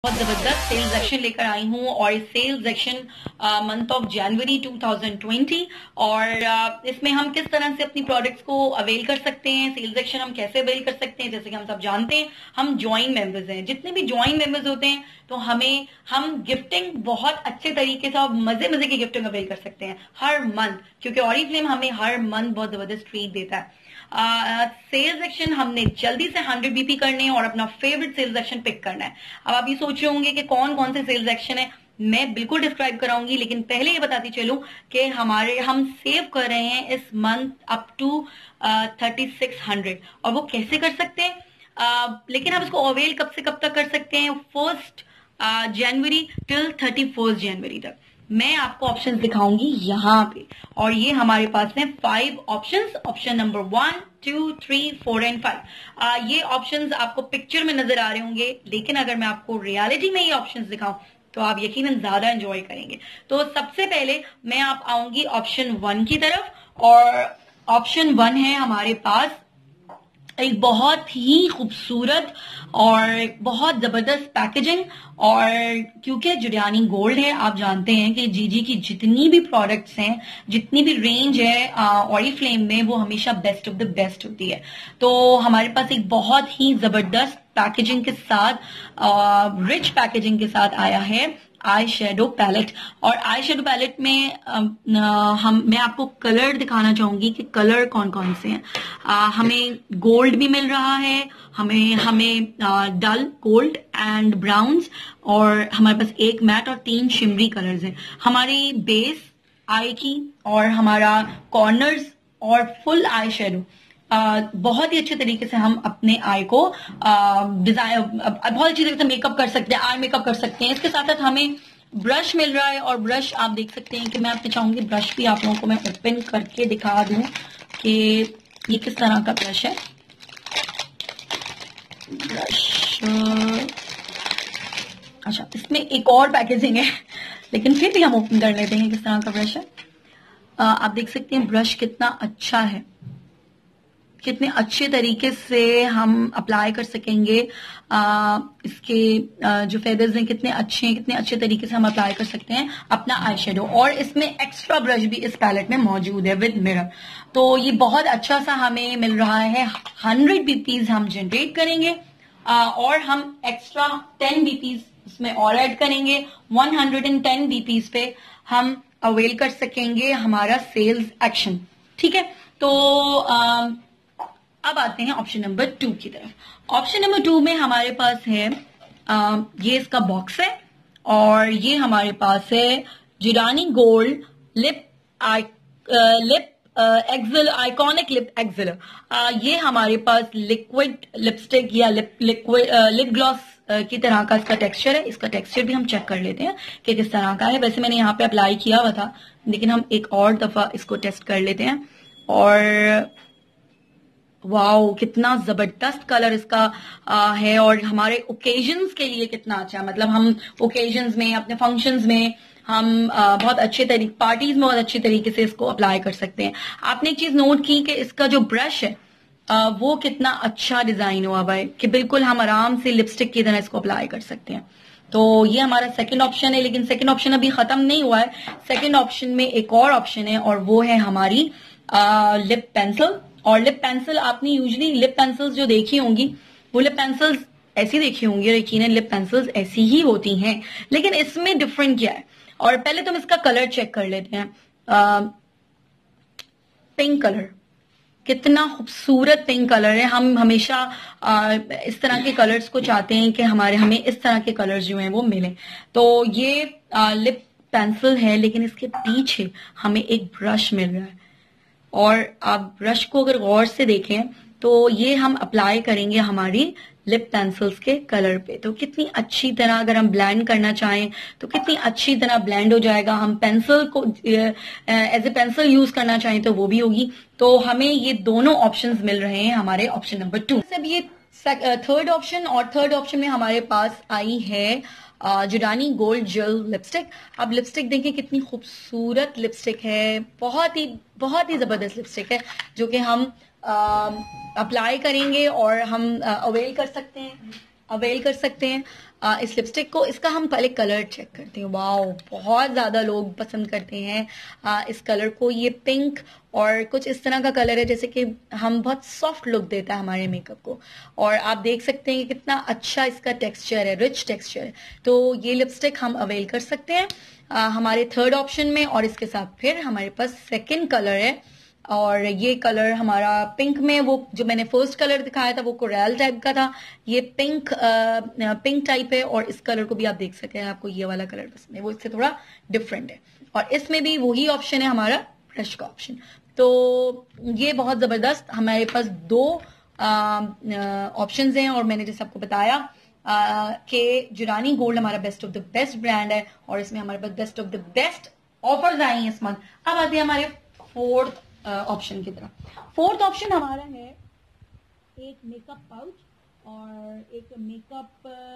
बहुत जबरदस्त sales action लेकर आई हूँ और इस सेल्स एक्शन मंथ ऑफ जनवरी 2020 और इसमें हम किस तरह से अपनी प्रोडक्ट्स को अवेल कर सकते हैं, सेल्स एक्शन हम कैसे अवेल कर सकते हैं। जैसे कि हम सब जानते हैं हम ज्वाइन मेंबर्स हैं, जितने भी ज्वाइन मेंबर्स होते हैं तो हम गिफ्टिंग बहुत अच्छे तरीके से और मजे मजे की गिफ्टिंग अवेल कर सकते हैं हर मंथ, क्योंकि ऑरिफ्लेम हमें हर मंथ बहुत जबरदस्त ट्रीट देता है। सेल्स एक्शन हमने जल्दी से 100 बीपी करने हैं और अपना फेवरेट सेल्स एक्शन पिक करना है। अब आप ये सोच रहे होंगे कि कौन कौन से सेल्स एक्शन है, मैं बिल्कुल डिस्क्राइब कराऊंगी, लेकिन पहले ये बताती चलूं कि हम सेव कर रहे हैं इस मंथ अप टू 3600 और वो कैसे कर सकते हैं। लेकिन आप इसको अवेल कब से कब तक कर सकते हैं, 1 जनवरी टिल 31 जनवरी तक। मैं आपको ऑप्शंस दिखाऊंगी यहाँ पे और ये हमारे पास है 5 ऑप्शंस। Option number 1, 2, 3, 4 and 5। ये ऑप्शंस आपको पिक्चर में नजर आ रहे होंगे, लेकिन अगर मैं आपको रियलिटी में ये ऑप्शंस दिखाऊं तो आप यकीनन ज्यादा एंजॉय करेंगे। तो सबसे पहले मैं आप आऊंगी ऑप्शन 1 की तरफ और ऑप्शन 1 है हमारे पास एक बहुत ही खूबसूरत और बहुत जबरदस्त पैकेजिंग। और क्योंकि जुड़ियानी गोल्ड है, आप जानते हैं कि जीजी की जितनी भी प्रोडक्ट्स हैं, जितनी भी रेंज है ऑरिफ्लेम में, वो हमेशा बेस्ट ऑफ द बेस्ट होती है। तो हमारे पास एक बहुत ही जबरदस्त पैकेजिंग के साथ, रिच पैकेजिंग के साथ आया है आई शेडो पैलेट। और आई शेडो पैलेट में मैं आपको कलर दिखाना चाहूंगी कि कलर कौन कौन से हैं। हमें गोल्ड भी मिल रहा है, हमें डल गोल्ड एंड ब्राउन्स, और हमारे पास एक मैट और 3 शिमरी कलर्स हैं। हमारी बेस आई की और हमारा कॉर्नर्स और फुल आई शेडो बहुत ही अच्छे तरीके से हम अपने आई को डिजाइन बहुत अच्छी तरीके से मेकअप कर सकते हैं, आई मेकअप कर सकते हैं। इसके साथ साथ हमें ब्रश मिल रहा है और ब्रश आप देख सकते हैं कि मैं आपसे चाहूंगी ब्रश भी आप लोगों को मैं ओपन करके दिखा दूं कि ये किस तरह का ब्रश है। ब्रश अच्छा, इसमें एक और पैकेजिंग है लेकिन फिर भी हम ओपन कर लेते हैं किस तरह का ब्रश है। आप देख सकते हैं ब्रश कितना अच्छा है, कितने अच्छे तरीके से हम अप्लाई कर सकेंगे। इसके जो फेदर्स हैं कितने अच्छे हैं, कितने अच्छे तरीके से हम अप्लाई कर सकते हैं अपना आई शेडो। और इसमें एक्स्ट्रा ब्रश भी इस पैलेट में मौजूद है विद मिरर। तो ये बहुत अच्छा सा हमें मिल रहा है। 100 बीपीज हम जनरेट करेंगे और हम एक्स्ट्रा 10 बीपीज इसमें और ऐड करेंगे। 110 बीपीज पे हम अवेल कर सकेंगे हमारा सेल्स एक्शन। ठीक है, तो अब आते हैं ऑप्शन नंबर 2 की तरफ। ऑप्शन नंबर 2 में हमारे पास है ये इसका बॉक्स है और ये हमारे पास है जुड़ानी gold lip excel iconic lip excel. ये हमारे पास लिक्विड लिपस्टिक या लिप ग्लॉस की तरह का इसका टेक्सचर है। इसका टेक्सचर भी हम चेक कर लेते हैं कि किस तरह का है। वैसे मैंने यहाँ पे अप्लाई किया हुआ था, लेकिन हम एक और दफा इसको टेस्ट कर लेते हैं। और वाओ, कितना जबरदस्त कलर इसका है और हमारे ओकेजन्स के लिए कितना अच्छा है। मतलब हम ओकेजन्स में, अपने फंक्शंस में हम बहुत अच्छे तरीके, पार्टीज में बहुत अच्छे तरीके से इसको अप्लाई कर सकते हैं। आपने एक चीज नोट की कि इसका जो ब्रश है वो कितना अच्छा डिजाइन हुआ हुआ है कि बिल्कुल हम आराम से लिपस्टिक की तरह इसको अप्लाई कर सकते हैं। तो ये हमारा सेकंड ऑप्शन है, लेकिन सेकंड ऑप्शन अभी खत्म नहीं हुआ है। सेकंड ऑप्शन में एक और ऑप्शन है और वो है हमारी लिप पेंसिल। और लिप पेंसिल आपने यूजुअली लिप पेंसिल्स जो देखी होंगी वो लिप पेंसिल्स ऐसी देखी होंगी, और यकीनन लिप पेंसिल्स ऐसी ही होती हैं, लेकिन इसमें डिफरेंट क्या है। और पहले तो हम इसका कलर चेक कर लेते हैं। पिंक कलर, कितना खूबसूरत पिंक कलर है। हम हमेशा इस तरह के कलर्स को चाहते हैं कि हमें इस तरह के कलर्स जो हैं वो मिले। तो ये लिप पेंसिल है, लेकिन इसके पीछे हमें एक ब्रश मिल रहा है और आप ब्रश को अगर गौर से देखें तो ये हम अप्लाई करेंगे हमारी लिप पेंसिल्स के कलर पे। तो कितनी अच्छी तरह, अगर हम ब्लेंड करना चाहें तो कितनी अच्छी तरह ब्लेंड हो जाएगा। हम पेंसिल को एज ए पेंसिल यूज करना चाहें तो वो भी होगी। तो हमें ये दोनों ऑप्शंस मिल रहे हैं हमारे ऑप्शन नंबर 2। सब ये थर्ड ऑप्शन, और थर्ड ऑप्शन में हमारे पास आई है जुड़ानी गोल्ड जेल लिपस्टिक। अब लिपस्टिक देखिए कितनी खूबसूरत लिपस्टिक है, बहुत ही जबरदस्त लिपस्टिक है जो कि हम अप्लाई करेंगे और हम अवेल कर सकते हैं अवेल कर सकते हैं इस लिपस्टिक को। इसका हम पहले कलर चेक करते हैं। वाओ, बहुत ज़्यादा लोग पसंद करते हैं इस कलर को। ये पिंक और कुछ इस तरह का कलर है जैसे कि हम बहुत सॉफ्ट लुक देता है हमारे मेकअप को। और आप देख सकते हैं कि कितना अच्छा इसका टेक्सचर है, रिच टेक्सचर है। तो ये लिपस्टिक हम अवेल कर सकते हैं हमारे थर्ड ऑप्शन में। और इसके साथ फिर हमारे पास सेकेंड कलर है, और ये कलर हमारा पिंक में, वो जो मैंने फर्स्ट कलर दिखाया था वो कोरल टाइप का था, ये पिंक टाइप है। और इस कलर को भी आप देख सकते हैं, आपको ये वाला कलर पसंद है, वो इससे थोड़ा डिफरेंट है। और इसमें भी वही ऑप्शन है हमारा ब्रश का ऑप्शन। तो ये बहुत जबरदस्त हमारे पास दो ऑप्शंस हैं। और मैंने जैसे आपको बताया कि जुरानी गोल्ड हमारा best of the best brand है, और इसमें हमारे पास best of the best offers आई हैं इस मंथ। अब आते हैं हमारे फोर्थ ऑप्शन की तरफ। फोर्थ ऑप्शन हमारा है एक मेकअप पाउच, और एक मेकअप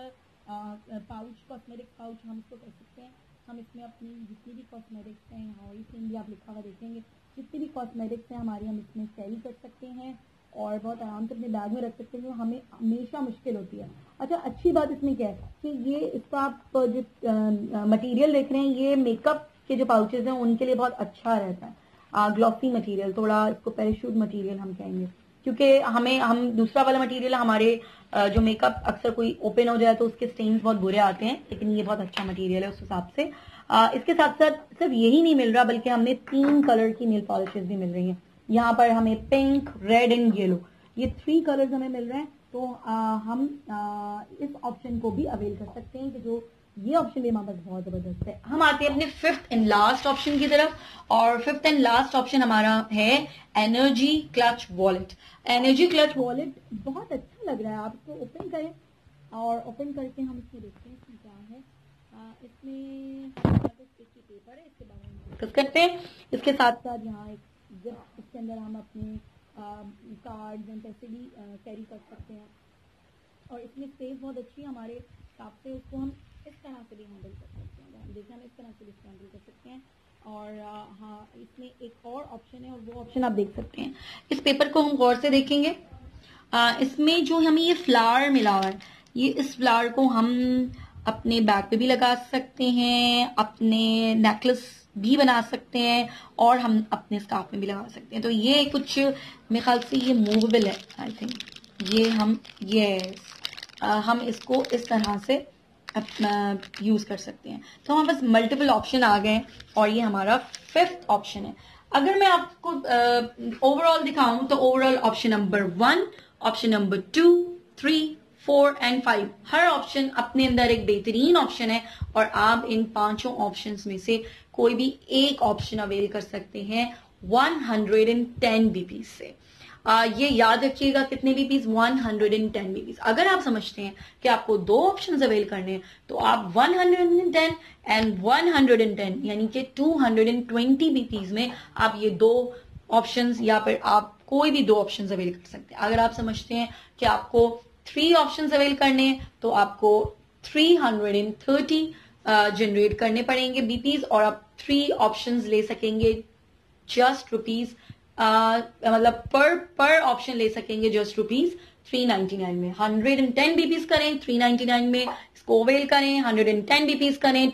पाउच, कॉस्मेटिक पाउच हम इसको कह सकते हैं। हम इसमें अपनी जितनी भी कॉस्मेटिक्स हैं, यहाँ इसमें भी आप लिखा हुआ देखेंगे, जितनी भी कॉस्मेटिक्स हैं हमारी, हम इसमें कैरी कर सकते हैं और बहुत आराम से अपने बैग में रख सकते हैं। हमें हमेशा मुश्किल होती है। अच्छा, अच्छी बात इसमें क्या है कि ये इसका आप जो मटेरियल देख रहे हैं, ये मेकअप के जो पाउचेज हैं उनके लिए बहुत अच्छा रहता है। ग्लॉसी मटेरियल, थोड़ा इसको पैराशूट मटेरियल हम कहेंगे, क्योंकि हम दूसरा वाला मटेरियल हमारे जो मेकअप अक्सर कोई ओपन हो जाए तो उसके स्टेन्स बहुत बुरे आते हैं, लेकिन ये बहुत अच्छा मटेरियल है उस हिसाब से। इसके साथ साथ सिर्फ यही नहीं मिल रहा, बल्कि हमें 3 कलर की नेल पॉलिशेस भी मिल रही हैं। यहाँ पर हमें पिंक, रेड एंड येलो, ये 3 कलर्स हमें मिल रहे हैं। तो हम इस ऑप्शन को भी अवेल कर सकते हैं, कि जो ये ऑप्शन भी हमारे पास बहुत जबरदस्त है। हम आते हैं अपने फिफ्थ एंड लास्ट ऑप्शन की तरफ, और फिफ्थ एंड लास्ट ऑप्शन हमारा है energy clutch wallet. Energy clutch wallet बहुत अच्छा लग रहा है। आप इसको ओपन करें, और ओपन करके हम इसमें देखते हैं इसमें क्या है। इसमें पेपर है, इसके बारे में डिस्कस करते हैं। इसके साथ साथ यहाँ एक जिप, इसके अंदर हम अपने कार्ड्स एंड पैसे भी कैरी कर सकते हैं। और इसमें स्पेस बहुत अच्छी है हमारे हिसाब से, उसको हम इस तरह से भी हैंडल कर सकते हैं। देखिए, हम इस तरह से भी इसको हैंडल कर सकते हैं। और हाँ, इसमें एक और ऑप्शन है, और वो ऑप्शन आप देख सकते हैं। इस पेपर को हम गौर से देखेंगे, इसमें जो हमें ये फ्लावर मिला हुआ है, ये इस फ्लावर को हम अपने बैग पे भी लगा सकते हैं, अपने नेकलेस भी बना सकते हैं, और हम अपने स्कार्फ में भी लगा सकते हैं। तो ये कुछ मेरे ख्याल से ये मूवेबल है, आई थिंक। ये हम इसको इस तरह से अपना यूज कर सकते हैं। तो हमारे पास मल्टीपल ऑप्शन आ गए, और ये हमारा फिफ्थ ऑप्शन है। अगर मैं आपको ओवरऑल दिखाऊं तो overall option number 1, option number 2, 3, 4 and 5, हर ऑप्शन अपने अंदर एक बेहतरीन ऑप्शन है, और आप इन 5 ऑप्शंस में से कोई भी एक ऑप्शन अवेल कर सकते हैं 110 बीपी से। ये याद रखिएगा, कितने बीपीज? 110 बीपीज। अगर आप समझते हैं कि आपको 2 ऑप्शंस अवेल करने हैं, तो आप 110 एंड 110 यानी कि 220 बीपीज में आप ये 2 ऑप्शंस, या फिर आप कोई भी 2 ऑप्शंस अवेल कर सकते हैं। अगर आप समझते हैं कि आपको 3 ऑप्शंस अवेल करने हैं, तो आपको 330 जनरेट करने पड़ेंगे बीपीज, और आप 3 ऑप्शंस ले सकेंगे जस्ट रुपीज, मतलब पर ऑप्शन ले सकेंगे जस्ट रुपीज 399 में। 110 बीपीज करें 399 में, इसको अवेल करें 110 बीपीज करें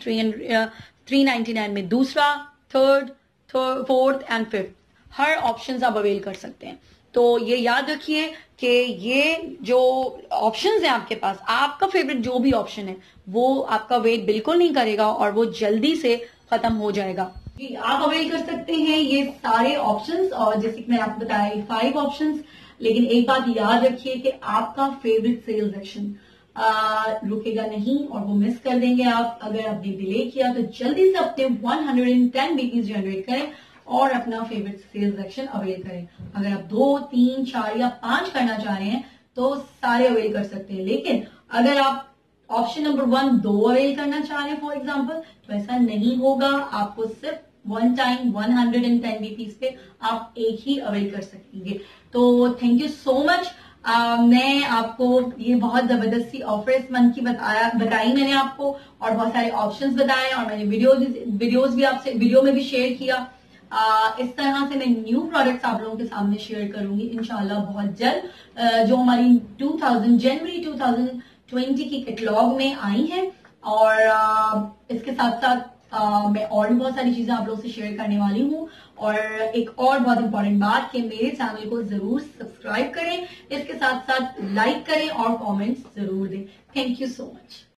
399 में। दूसरा, थर्ड, फोर्थ एंड फिफ्थ, हर ऑप्शन आप अवेल कर सकते हैं। तो ये याद रखिए कि ये जो ऑप्शंस हैं आपके पास, आपका फेवरेट जो भी ऑप्शन है वो आपका वेट बिल्कुल नहीं करेगा, और वो जल्दी से खत्म हो जाएगा। जी, आप अवेल कर सकते हैं ये सारे ऑप्शंस, और जैसे कि मैंने आपको बताया 5 ऑप्शंस। लेकिन एक बात याद रखिए कि आपका फेवरेट सेल्स एक्शन रुकेगा नहीं, और वो मिस कर देंगे आप। अगर आपने डिले किया तो जल्दी से अपने 110 बीपीज जनरेट करें और अपना फेवरेट सेल्स एक्शन अवेल करें। अगर आप 2, 3, 4 या 5 करना चाह रहे हैं तो सारे अवेल कर सकते हैं। लेकिन अगर आप ऑप्शन नंबर 1 2 अवेल करना चाह रहे हैं फॉर एग्जाम्पल, तो ऐसा नहीं होगा। आपको सिर्फ 1 टाइम 110 बीपीज पे आप एक ही अवेल कर सकेंगे। तो थैंक यू सो मच। मैं आपको ये बहुत जबरदस्ती ऑफर इस मंथ की बताई मैंने आपको, और बहुत सारे ऑप्शंस बताए, और मैंने वीडियोस भी आपसे वीडियो में भी शेयर किया। इस तरह से मैं न्यू प्रोडक्ट्स आप लोगों के सामने शेयर करूंगी इंशाल्लाह बहुत जल्द। जो हमारी जनवरी 2020 की कैटलॉग में आई हैं। और इसके साथ साथ मैं और भी बहुत सारी चीजें आप लोगों से शेयर करने वाली हूँ। और एक और बहुत इंपॉर्टेंट बात कि मेरे चैनल को जरूर सब्सक्राइब करें, इसके साथ साथ लाइक करें और कमेंट्स जरूर दें। Thank you so much.